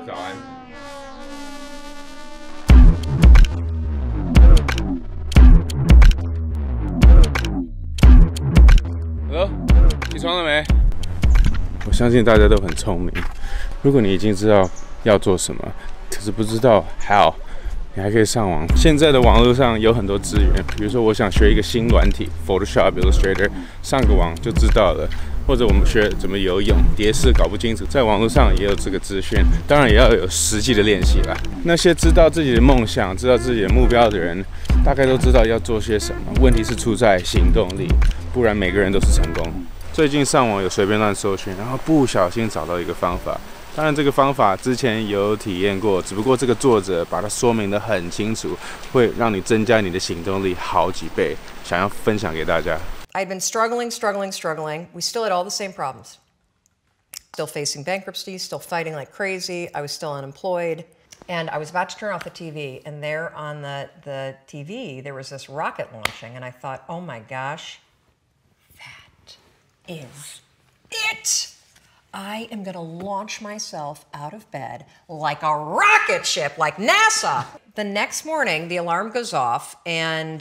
早安。Hello， 起床了没？我相信大家都很聪明。如果你已经知道要做什么，可是不知道 how， 你还可以上网。现在的网络上有很多资源，比如说我想学一个新软体 ，Photoshop、Illustrator， 上个网就知道了。或者我们学怎么游泳，蝶式搞不清楚，在网络上也有这个资讯，当然也要有实际的练习啦。那些知道自己的梦想、知道自己的目标的人，大概都知道要做些什么。问题是出在行动力，不然每个人都是成功。最近上网有随便乱搜寻，然后不小心找到一个方法。当然，这个方法之前有体验过，只不过这个作者把它说明得很清楚，会让你增加你的行动力好几倍，想要分享给大家。 I'd been struggling. We still had all the same problems. Still facing bankruptcy, still fighting like crazy. I was still unemployed. And I was about to turn off the TV, and there on the TV, there was this rocket launching, and I thought, oh my gosh, that is it. I am going to launch myself out of bed like a rocket ship, like NASA. The next morning, the alarm goes off, and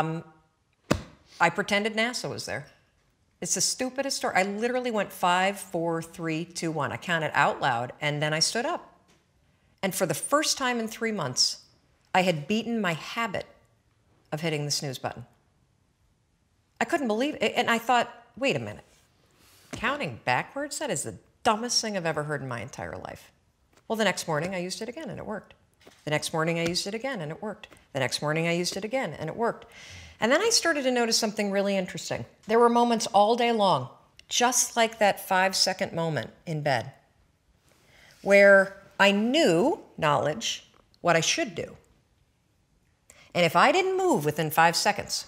I pretended NASA was there. It's the stupidest story. I literally went 5, 4, 3, 2, 1. I counted out loud, and then I stood up. And for the first time in 3 months, I had beaten my habit of hitting the snooze button. I couldn't believe it. And I thought, wait a minute. Counting backwards? That is the dumbest thing I've ever heard in my entire life. Well, the next morning, I used it again, and it worked. The next morning, I used it again, and it worked. The next morning, I used it again, and it worked. And then I started to notice something really interesting. There were moments all day long, just like that 5-second moment in bed, where I knew, knowledge, what I should do. And if I didn't move within 5 seconds,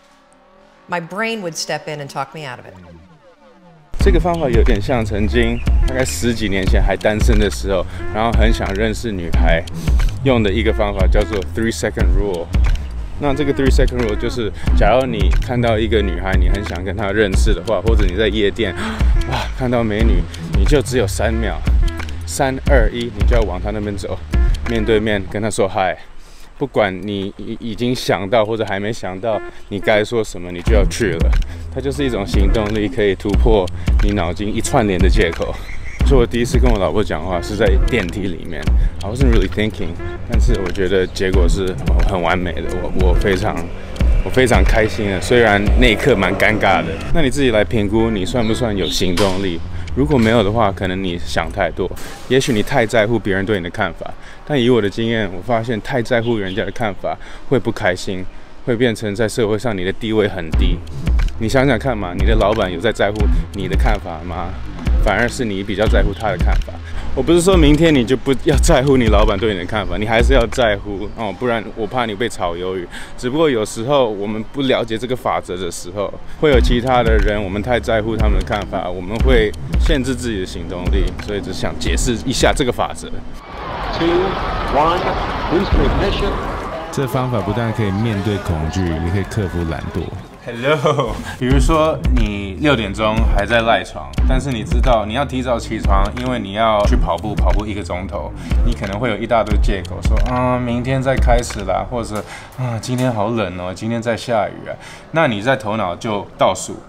my brain would step in and talk me out of it. 这个方法有点像曾经大概10几年前还单身的时候，然后很想认识女孩用的一个方法，叫做 3-second rule。那这个 3-second rule 就是，假如你看到一个女孩，你很想跟她认识的话，或者你在夜店，哇，看到美女，你就只有3秒，3、2、1，你就要往她那边走，面对面跟她说嗨。不管你已经想到或者还没想到你该说什么，你就要去了。它就是一种行动力，可以突破你脑筋一串联的借口。所以我第一次跟我老婆讲话是在电梯里面 ，I wasn't really thinking， 但是我觉得结果是很完美的，我非常开心的，虽然那一刻蛮尴尬的。那你自己来评估，你算不算有行动力？如果没有的话，可能你想太多，也许你太在乎别人对你的看法。但以我的经验，我发现太在乎人家的看法会不开心，会变成在社会上你的地位很低。你想想看嘛，你的老板有在乎你的看法吗？反而是你比较在乎他的看法。我不是说明天你就不要在乎你老板对你的看法，你还是要在乎哦，不然我怕你被炒鱿鱼。只不过有时候我们不了解这个法则的时候，会有其他的人，我们太在乎他们的看法，我们会限制自己的行动力。所以只想解释一下这个法则。2, 1, booster ignition。这方法不但可以面对恐惧，也可以克服懒惰。Hello， 比如说你6点钟还在赖床，但是你知道你要提早起床，因为你要去跑步1个钟头，你可能会有一大堆借口说明天再开始啦，或者今天好冷哦，今天在下雨啊。那你在头脑就倒数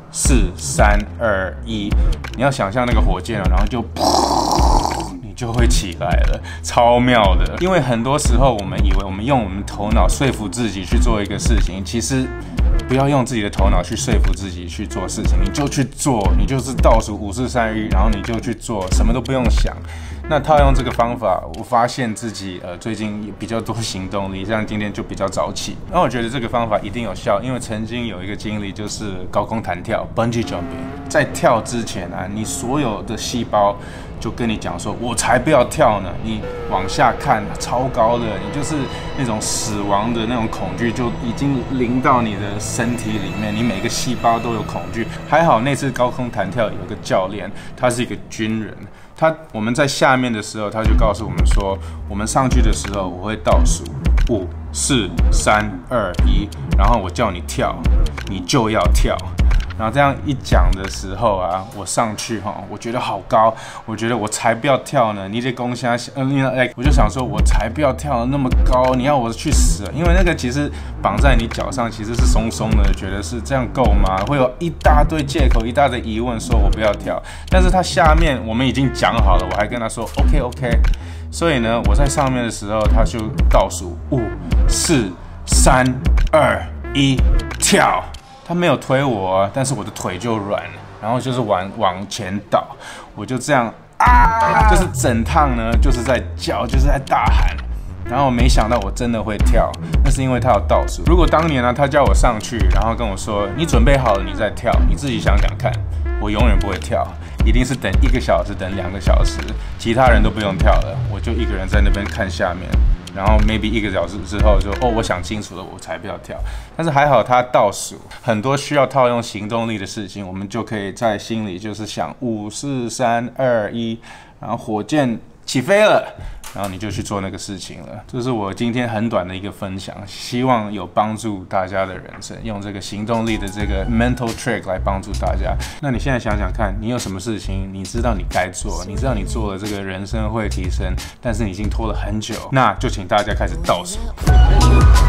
5、4、3、2、1，你要想象那个火箭，然后就你就会起来了，超妙的。因为很多时候我们以为我们用我们头脑说服自己去做一个事情，其实不要用自己的头脑去说服自己去做事情，你就去做，你就是倒数5、4、3、2、1，然后你就去做，什么都不用想。那套用这个方法，我发现自己最近比较多行动力，像今天就比较早起。那我觉得这个方法一定有效，因为曾经有一个经历就是高空弹跳 （bungee jumping）， 在跳之前你所有的细胞就跟你讲说，我才不要跳呢！你往下看，超高的，你就是那种死亡的那种恐惧，就已经淋到你的身体里面，你每个细胞都有恐惧。还好那次高空弹跳有个教练，他是一个军人。我们在下面的时候，他就告诉我们说，我们上去的时候，我会倒数5、4、3、2、1，然后我叫你跳，你就要跳。 然后这样一讲的时候啊，我上去哈，我觉得好高，我觉得我才不要跳呢。你这公虾，我就想说，我才不要跳那么高，你要我去死？因为那个其实绑在你脚上，其实是松松的，觉得是这样够吗？会有一大堆借口，一大堆疑问，说我不要跳。但是他下面我们已经讲好了，我还跟他说 OK。所以呢，我在上面的时候，他就倒数5、4、3、2、1，跳。他没有推我，但是我的腿就软了，然后就是往前倒，我就这样啊，就是整趟呢就是在叫，就是在大喊。然后没想到我真的会跳，那是因为他有倒数。如果当年呢，他叫我上去，然后跟我说你准备好了你再跳，你自己想想看，我永远不会跳，一定是等1个小时，等2个小时，其他人都不用跳了，我就一个人在那边看下面。然后 maybe 1个小时之后就我想清楚了，我才不要跳。但是还好他倒数，很多需要套用行动力的事情，我们就可以在心里就是想5、4、3、2、1，然后火箭起飞了，然后你就去做那个事情了。这是我今天很短的一个分享，希望有帮助大家的人生，用这个行动力的这个 mental trick 来帮助大家。那你现在想想看，你有什么事情你知道你该做，你知道你做了这个人生会提升，但是你已经拖了很久，那就请大家开始倒数。